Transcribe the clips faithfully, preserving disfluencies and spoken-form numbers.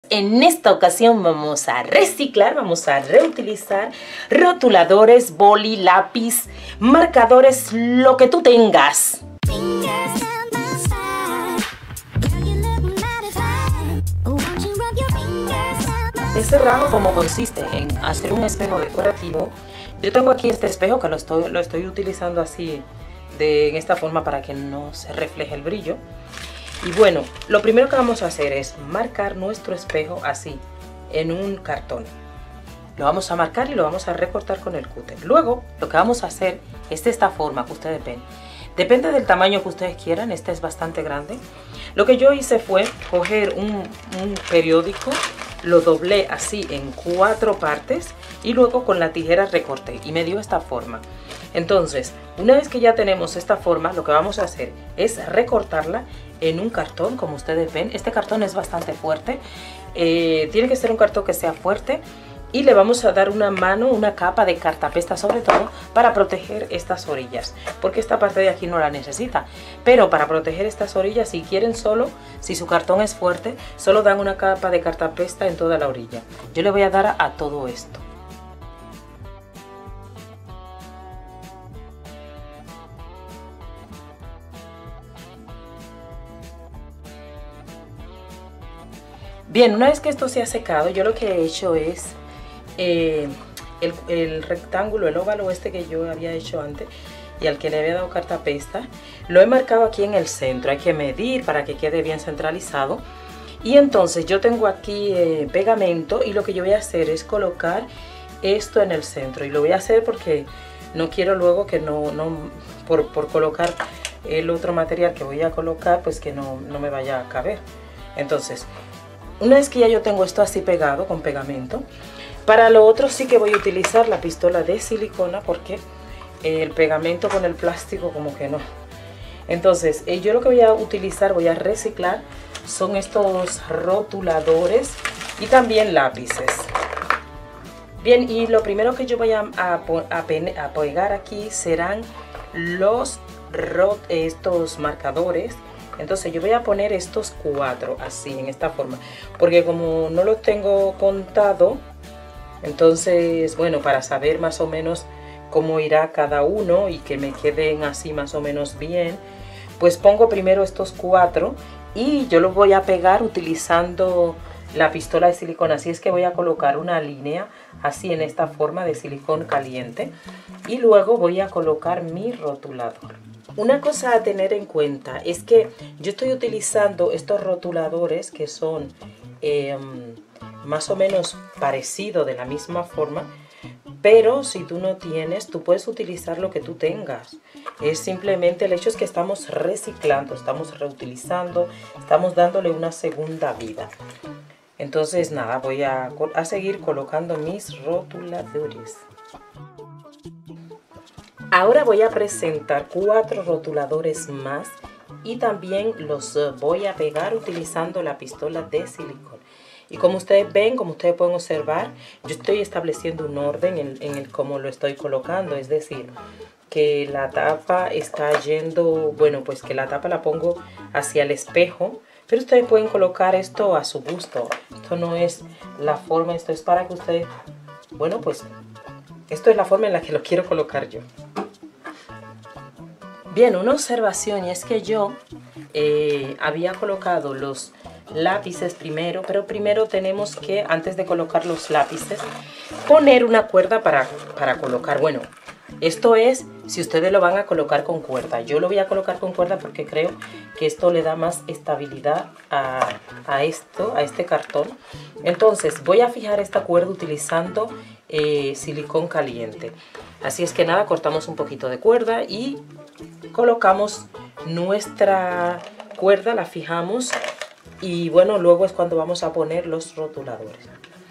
En esta ocasión vamos a reciclar, vamos a reutilizar rotuladores, boli, lápiz, marcadores, lo que tú tengas. Este rajo, como consiste en hacer un espejo decorativo, yo tengo aquí este espejo que lo estoy, lo estoy utilizando así, de en esta forma para que no se refleje el brillo. Y bueno, lo primero que vamos a hacer es marcar nuestro espejo así, en un cartón. Lo vamos a marcar y lo vamos a recortar con el cúter. Luego, lo que vamos a hacer es de esta forma que ustedes ven. Depende del tamaño que ustedes quieran, este es bastante grande. Lo que yo hice fue coger un, un periódico, lo doblé así en cuatro partes y luego con la tijera recorté y me dio esta forma. Entonces, una vez que ya tenemos esta forma, lo que vamos a hacer es recortarla en un cartón, como ustedes ven. Este cartón es bastante fuerte, eh, tiene que ser un cartón que sea fuerte, y le vamos a dar una mano, una capa de cartapesta sobre todo para proteger estas orillas, porque esta parte de aquí no la necesita. Pero para proteger estas orillas, si quieren solo, si su cartón es fuerte, solo dan una capa de cartapesta en toda la orilla. Yo le voy a dar a, a todo esto. Bien, una vez que esto se ha secado, yo lo que he hecho es eh, el, el rectángulo, el óvalo este que yo había hecho antes y al que le había dado cartapesta, lo he marcado aquí en el centro. Hay que medir para que quede bien centralizado. Y entonces yo tengo aquí eh, pegamento, y lo que yo voy a hacer es colocar esto en el centro. Y lo voy a hacer porque no quiero luego que no, no por, por colocar el otro material que voy a colocar, pues que no, no me vaya a caber. Entonces, una vez que ya yo tengo esto así pegado con pegamento, para lo otro sí que voy a utilizar la pistola de silicona, porque el pegamento con el plástico como que no. Entonces yo lo que voy a utilizar, voy a reciclar, son estos rotuladores y también lápices. Bien, y lo primero que yo voy a, a, a, a pegar aquí serán los rot, estos marcadores. Entonces yo voy a poner estos cuatro así, en esta forma, porque como no los tengo contado, entonces, bueno, para saber más o menos cómo irá cada uno y que me queden así más o menos bien, pues pongo primero estos cuatro y yo los voy a pegar utilizando la pistola de silicona. Así es que voy a colocar una línea así en esta forma de silicón caliente y luego voy a colocar mi rotulador. Una cosa a tener en cuenta es que yo estoy utilizando estos rotuladores que son eh, más o menos parecidos, de la misma forma, pero si tú no tienes, tú puedes utilizar lo que tú tengas. Es simplemente el hecho es que estamos reciclando, estamos reutilizando, estamos dándole una segunda vida. Entonces nada, voy a, a seguir colocando mis rotuladores. Ahora voy a presentar cuatro rotuladores más y también los voy a pegar utilizando la pistola de silicona. Y como ustedes ven, como ustedes pueden observar, yo estoy estableciendo un orden en, en el cómo lo estoy colocando. Es decir, que la tapa está yendo, bueno, pues que la tapa la pongo hacia el espejo. Pero ustedes pueden colocar esto a su gusto. Esto no es la forma, esto es para que ustedes, bueno, pues esto es la forma en la que lo quiero colocar yo. Bien, una observación, y es que yo eh, había colocado los lápices primero, pero primero tenemos que, antes de colocar los lápices, poner una cuerda para, para colocar. Bueno, esto es si ustedes lo van a colocar con cuerda. Yo lo voy a colocar con cuerda porque creo que esto le da más estabilidad a, a esto, a este cartón. Entonces voy a fijar esta cuerda utilizando eh, silicón caliente. Así es que nada, cortamos un poquito de cuerda y colocamos nuestra cuerda, la fijamos y bueno, luego es cuando vamos a poner los rotuladores.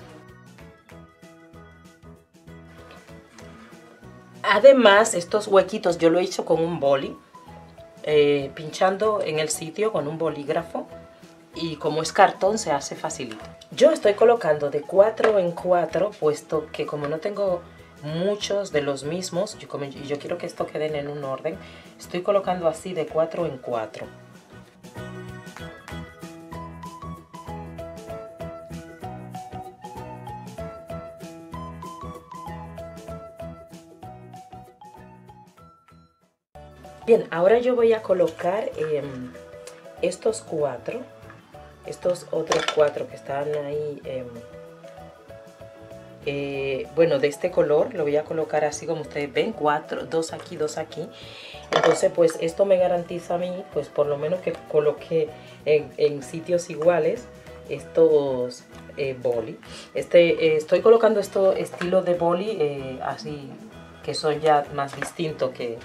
Además, estos huequitos yo lo he hecho con un boli, eh, pinchando en el sitio con un bolígrafo, y como es cartón se hace facilito. Yo estoy colocando de cuatro en cuatro, puesto que como no tengo muchos de los mismos, yo, como yo quiero que esto queden en un orden, estoy colocando así de cuatro en cuatro. Bien, ahora yo voy a colocar eh, estos cuatro, estos otros cuatro que están ahí, eh, eh, bueno, de este color, lo voy a colocar así como ustedes ven, cuatro, dos aquí, dos aquí. Entonces, pues esto me garantiza a mí, pues por lo menos que coloque en, en sitios iguales estos eh, boli. Este, eh, estoy colocando estos estilos de boli eh, así, que son ya más distintos que,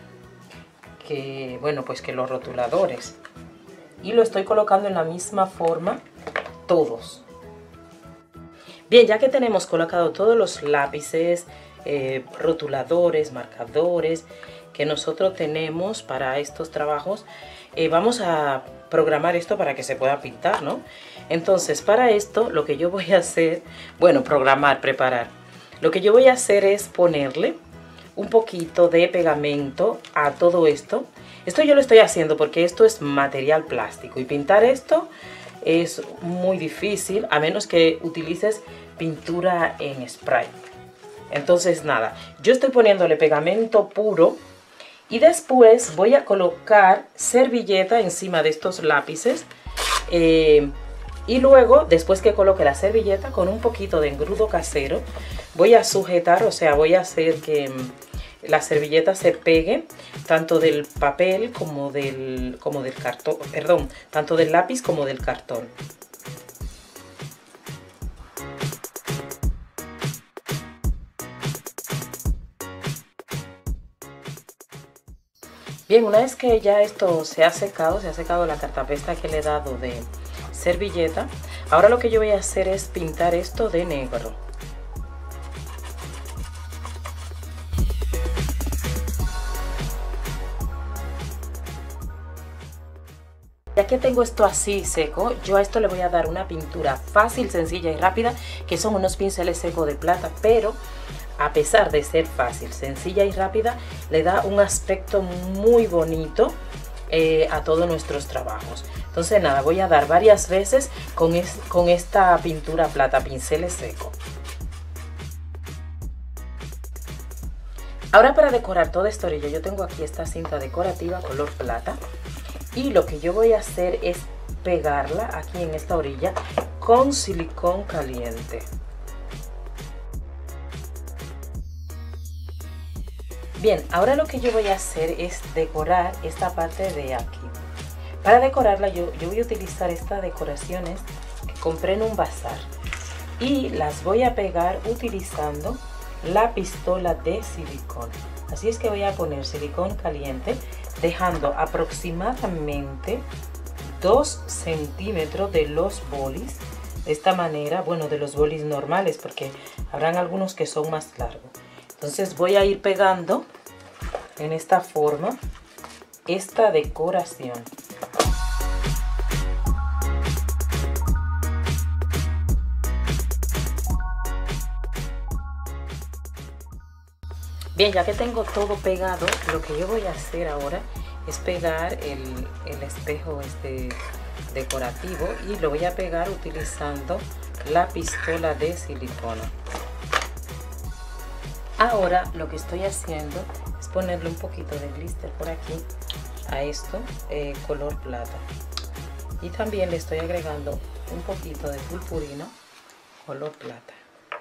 que, bueno, pues que los rotuladores. Y lo estoy colocando en la misma forma todos. Bien, ya que tenemos colocado todos los lápices, eh, rotuladores, marcadores que nosotros tenemos para estos trabajos, eh, vamos a programar esto para que se pueda pintar, ¿no? Entonces, para esto lo que yo voy a hacer, bueno, programar, preparar. Lo que yo voy a hacer es ponerle un poquito de pegamento a todo esto. Esto yo lo estoy haciendo porque esto es material plástico y pintar esto es muy difícil a menos que utilices pintura en spray. Entonces nada, yo estoy poniéndole pegamento puro y después voy a colocar servilleta encima de estos lápices eh, y luego, después que coloque la servilleta, con un poquito de engrudo casero voy a sujetar, o sea, voy a hacer que la servilleta se pegue tanto del papel como del, como del cartón, perdón, tanto del lápiz como del cartón. Bien, una vez que ya esto se ha secado, se ha secado la cartapesta que le he dado de servilleta, ahora lo que yo voy a hacer es pintar esto de negro. Ya que tengo esto así seco, yo a esto le voy a dar una pintura fácil, sencilla y rápida, que son unos pinceles secos de plata, pero a pesar de ser fácil, sencilla y rápida, le da un aspecto muy bonito eh, a todos nuestros trabajos. Entonces nada, voy a dar varias veces con, es, con esta pintura plata, pinceles secos. Ahora, para decorar toda esta orilla, yo tengo aquí esta cinta decorativa color plata. Y lo que yo voy a hacer es pegarla aquí en esta orilla con silicón caliente. Bien, ahora lo que yo voy a hacer es decorar esta parte de aquí. Para decorarla yo, yo voy a utilizar estas decoraciones que compré en un bazar. Y las voy a pegar utilizando la pistola de silicón. Así es que voy a poner silicón caliente, dejando aproximadamente dos centímetros de los bolis. De esta manera, bueno, de los bolis normales, porque habrán algunos que son más largos. Entonces voy a ir pegando en esta forma esta decoración. Bien, ya que tengo todo pegado, lo que yo voy a hacer ahora es pegar el, el espejo este decorativo y lo voy a pegar utilizando la pistola de silicona. Ahora lo que estoy haciendo es ponerle un poquito de glister por aquí a esto eh, color plata. Y también le estoy agregando un poquito de purpurina color plata.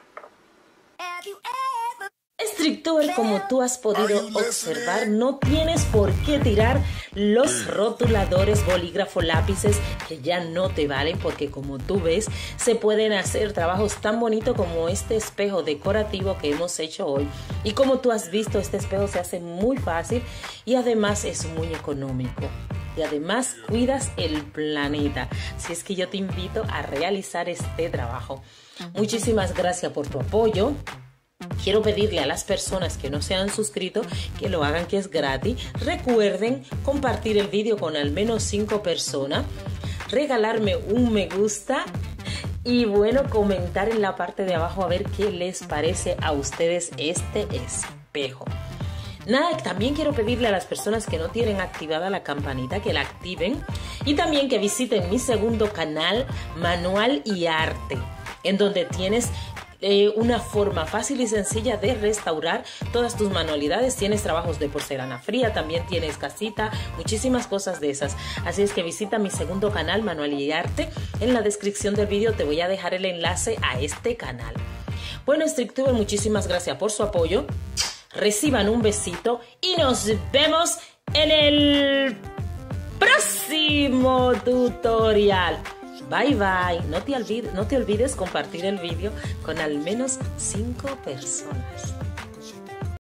Strictober, como tú has podido observar, no tienes por qué tirar los rotuladores, bolígrafo, lápices que ya no te valen, porque como tú ves se pueden hacer trabajos tan bonitos como este espejo decorativo que hemos hecho hoy. Y como tú has visto, este espejo se hace muy fácil y además es muy económico. Y además cuidas el planeta. Así es que yo te invito a realizar este trabajo. Muchísimas gracias por tu apoyo. Quiero pedirle a las personas que no se han suscrito que lo hagan, que es gratis. Recuerden compartir el vídeo con al menos cinco personas, regalarme un me gusta y bueno, comentar en la parte de abajo a ver qué les parece a ustedes este espejo. Nada, también quiero pedirle a las personas que no tienen activada la campanita que la activen y también que visiten mi segundo canal, Manual y Arte, en donde tienes eh, una forma fácil y sencilla de restaurar todas tus manualidades. Tienes trabajos de porcelana fría, también tienes casita, muchísimas cosas de esas. Así es que visita mi segundo canal, Manual y Arte. En la descripción del vídeo te voy a dejar el enlace a este canal. Bueno, Streettuber, muchísimas gracias por su apoyo. Reciban un besito y nos vemos en el próximo tutorial. Bye bye. No te olvides, no te olvides compartir el vídeo con al menos cinco personas.